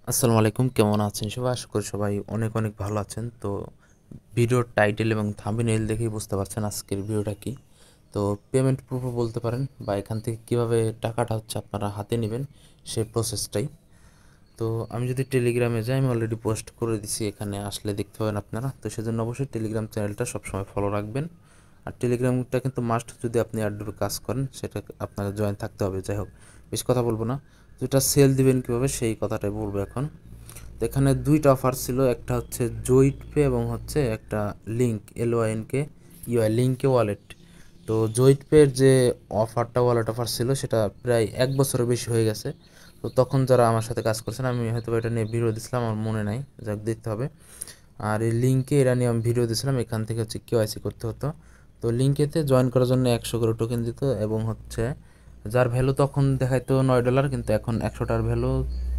আসসালামু আলাইকুম, কেমন আছেন সবাই? আশা করি সবাই অনেক অনেক ভালো আছেন। তো ভিডিওর টাইটেল এবং থাম্বনেইল দেখেই বুঝতে পারছেন আজকের ভিডিওটা কি। তো পেমেন্ট প্রুফও বলতে পারেন, বা এখান থেকে কীভাবে টাকাটা হচ্ছে আপনারা হাতে নেবেন সেই প্রসেসটাই। তো আমি যদি টেলিগ্রামে যাই, আমি অলরেডি পোস্ট করে দিছি, এখানে আসলে দেখতে পাবেন আপনারা। তো সেজন্য অবশ্যই টেলিগ্রাম চ্যানেলটা সবসময় ফলো রাখবেন। আর টেলিগ্রামটা কিন্তু মাস্ট, যদি আপনি এয়ারড্রপে কাজ করেন সেটা আপনাকে জয়েন থাকতে হবে। যাই হোক, বেশি কথা বলবো না, যেটা সেল দিবেন কীভাবে সেই কথাটাই বলবো এখন। তো এখানে দুইটা অফার ছিল, একটা হচ্ছে জয়েন্ট পে এবং হচ্ছে একটা লিঙ্ক, লিঙ্কে ওয়ালেট। তো জয়েন্ট পের যে অফারটা, ওয়ালেট অফার ছিল, সেটা প্রায় 1 বছরের বেশি হয়ে গেছে। তো তখন যারা আমার সাথে কাজ করছেন, আমি হয়তো এটা নিয়ে ভিডিও দিয়েছিলাম, আমার মনে নাই, যাক দেখতে হবে। আর এই লিঙ্কে এরা নিয়ে আমি ভিডিও দিয়েছিলাম, এখান থেকে হচ্ছে কেওয়াইসি করতে হতো। তো লিঙ্কেতে জয়েন করার জন্য 100 করে টোকেন দিত, এবং হচ্ছে যার ভ্যালু তখন দেখাইতো $9, কিন্তু এখন 100টার ভ্যালু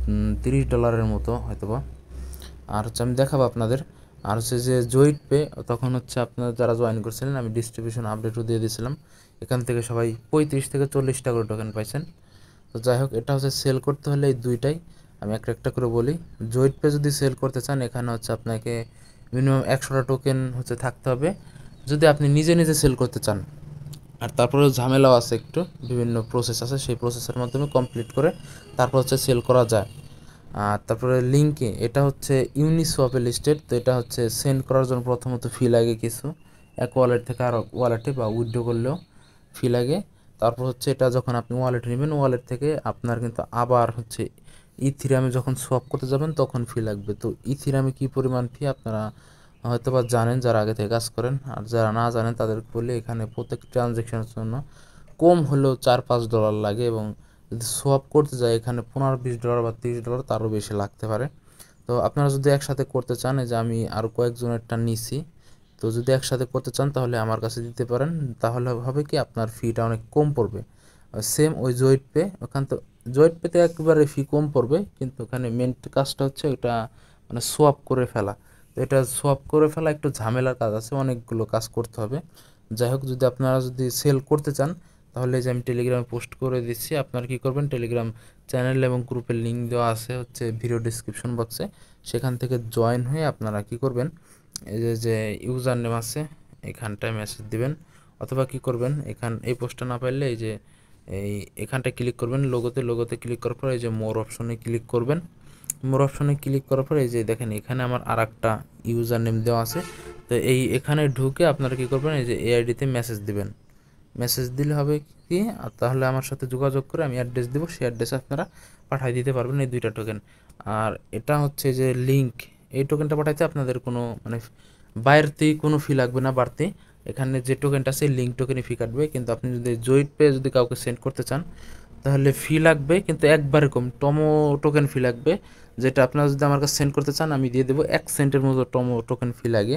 $30 মতো হয়তোবা। আর হচ্ছে আমি দেখাবো আপনাদের। আর হচ্ছে যে জয়েন্ট পে, তখন হচ্ছে আপনারা যারা জয়েন করছিলেন, আমি ডিস্ট্রিবিউশন আপডেটও দিয়ে দিয়েছিলাম, এখান থেকে সবাই 35 থেকে 40টা করে টোকেন পাইছেন। তো যাই হোক, এটা হচ্ছে সেল করতে হলে এই দুইটাই আমি একটা একটা করে বলি। জয়েন্ট পে যদি সেল করতে চান, এখানে হচ্ছে আপনাকে মিনিমাম 100টা টোকেন হচ্ছে থাকতে হবে, যদি আপনি নিজে নিজে সেল করতে চান। আর তারপরেও ঝামেলাও আছে, একটু বিভিন্ন প্রসেস আছে, সেই প্রসেসের মাধ্যমে কমপ্লিট করে তারপর হচ্ছে সেল করা যায়। আর তারপরে লিঙ্কে, এটা হচ্ছে ইউনিসোয়াপে লিস্টেড। তো এটা হচ্ছে সেন্ড করার জন্য প্রথমত ফি লাগে কিছু, এক ওয়ালেট থেকে আর ওয়ালেটে, বা উইথড্র করলেও ফি লাগে। তারপর হচ্ছে এটা যখন আপনি ওয়ালেট নেবেন, ওয়ালেট থেকে আপনার কিন্তু আবার হচ্ছে ইথিরামে যখন সোয়াপ করতে যাবেন তখন ফি লাগবে। তো ইথিরামে কী পরিমাণ ফি আপনারা হয়তো বা জানেন যারা আগে থেকে কাজ করেন, আর যারা না জানেন তাদেরকে বলে, এখানে প্রত্যেক ট্রানজ্যাকশনের জন্য কম হলেও $4-5 লাগে, এবং যদি সোয়াপ করতে যায় এখানে $15-20 বা $30 তারও বেশি লাগতে পারে। তো আপনারা যদি একসাথে করতে চান, এই যে আমি আরও কয়েকজনেরটা নিছি, তো যদি একসাথে করতে চান তাহলে আমার কাছে দিতে পারেন। তাহলে হবে কি, আপনার ফিটা অনেক কম পড়বে। সেম ওই জয়েন্ট পে, ওখান তো জয়েন্ট পেতে একেবারে ফি কম পড়বে, কিন্তু ওখানে মেন কাজটা হচ্ছে ওটা মানে সোয়াপ করে ফেলা। তো এটা সোয়াপ করে ফেলা একটু ঝামেলার কাজ আছে, অনেকগুলো কাজ করতে হবে। যাই হোক, যদি আপনারা যদি সেল করতে চান, তাহলে যে আমি টেলিগ্রামে পোস্ট করে দিচ্ছি, আপনারা কী করবেন, টেলিগ্রাম চ্যানেল এবং গ্রুপের লিঙ্ক দেওয়া আছে হচ্ছে ভিডিও ডিসক্রিপশন বক্সে, সেখান থেকে জয়েন হয়ে আপনারা কী করবেন, এই যে ইউজার নেম আছে এখানটায় মেসেজ দিবেন, অথবা কী করবেন, এই পোস্টটা না পারলে এই যে এখানটায় ক্লিক করবেন, লোগোতে ক্লিক করার পর এই যে মোর অপশনে ক্লিক করবেন। মোর অপশনে ক্লিক করার পর এই যে দেখেন, এখানে আমার আর একটা ইউজার নেম দেওয়া আছে। তো এখানে ঢুকে আপনারা কী করবেন, এই যে এআইডিতে মেসেজ দিবেন। মেসেজ দিলে হবে কি, আর তাহলে আমার সাথে যোগাযোগ করে আমি অ্যাড্রেস দেবো, সেই অ্যাড্রেসে আপনারা পাঠিয়ে দিতে পারবেন এই দুইটা টোকেন। আর এটা হচ্ছে যে লিঙ্ক, এই টোকেনটা পাঠাইতে আপনাদের কোনো মানে বাইরেতেই কোনো ফি লাগবে না বাড়তি। এখানে যে টোকেনটা আছে লিঙ্ক টোকেনই ফি কাটবে, কিন্তু আপনি যদি জয়েন্ট পে যদি কাউকে সেন্ড করতে চান তাহলে ফি লাগবে, কিন্তু একবারে কম টমো টোকেন ফি লাগবে। যেটা আপনারা যদি আমার কাছে সেন্ড করতে চান, আমি দিয়ে দেবো 1 সেন্টের মতো টমো টোকেন ফি লাগে।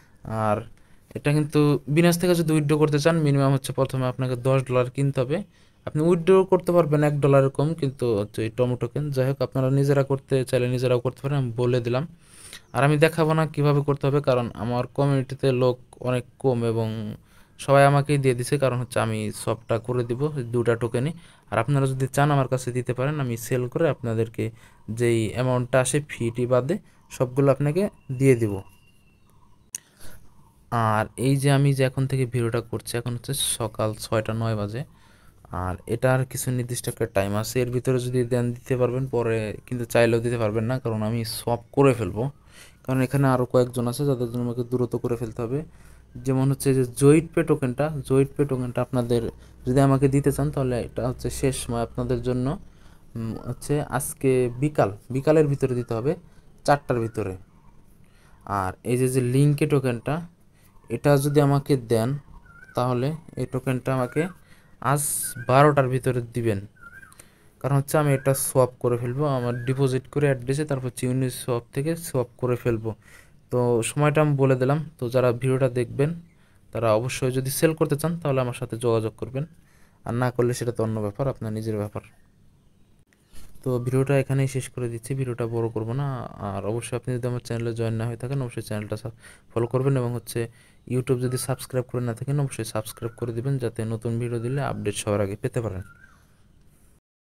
আর এটা কিন্তু বিনাস থেকে যদি উইথড্র করতে চান, মিনিমাম হচ্ছে প্রথমে আপনাকে $10 কিনতে হবে। আপনি উইথড্র করতে পারবেন $1 কম, কিন্তু হচ্ছে এই টমো টোকেন। যাই হোক, আপনারা নিজেরা করতে চাইলে নিজেরাও করতে পারেন, আমি বলে দিলাম। আর আমি দেখাবো না কীভাবে করতে হবে, কারণ আমার কমিউনিটিতে লোক অনেক কম, এবং সবাই আমাকেই দিয়ে দিছে, কারণ হচ্ছে আমি সবটা করে দিব দুটা টোকেনই। আর আপনারা যদি চান আমার কাছে দিতে পারেন, আমি সেল করে আপনাদেরকে যেই অ্যামাউন্টটা আসে ফিটি বাদে সবগুলো আপনাকে দিয়ে দিব। আর এই যে আমি যে এখন থেকে ভিডিওটা করছি, এখন হচ্ছে সকাল 6টা 9 বাজে। আর এটার কিছু নির্দিষ্ট একটা টাইম আছে, এর ভিতরে যদি দেন দিতে পারবেন, পরে কিন্তু চাইলেও দিতে পারবেন না, কারণ আমি সব করে ফেলবো। কারণ এখানে আরও কয়েকজন আছে যাদের জন্য আমাকে দ্রুত করে ফেলতে হবে। যেমন হচ্ছে যে জয়েন্ট পে টোকেনটা আপনাদের যদি আমাকে দিতে চান, তাহলে এটা হচ্ছে শেষ সময় আপনাদের জন্য, হচ্ছে আজকে বিকালের ভিতরে দিতে হবে, 4টার ভিতরে। আর এই যে লিঙ্কে টোকেনটা, এটা যদি আমাকে দেন, তাহলে এই টোকেনটা আমাকে আজ 12টার ভিতরে দিবেন, কারণ হচ্ছে আমি এটা সোয়াপ করে ফেলবো আমার ডিপোজিট করে অ্যাড্রেসে, তারপর চিউনি সোয়াপ থেকে সোয়াপ করে ফেলবো। তো সময়টা আমি বলে দিলাম। তো যারা ভিডিওটা দেখবেন তারা অবশ্যই যদি সেল করতে চান তাহলে আমার সাথে যোগাযোগ করবেন, আর না করলে সেটা তো অন্য ব্যাপার, আপনার নিজের ব্যাপার। তো ভিডিওটা এখানেই শেষ করে দিচ্ছি, ভিডিওটা বড় করব না। আর অবশ্যই আপনি যদি আমার চ্যানেলে জয়েন না হয়ে থাকেন, অবশ্যই চ্যানেলটা ফলো করবেন, এবং হচ্ছে ইউটিউব যদি সাবস্ক্রাইব করে না থাকেন অবশ্যই সাবস্ক্রাইব করে দিবেন, যাতে নতুন ভিডিও দিলে আপডেট সবার আগে পেতে পারেন।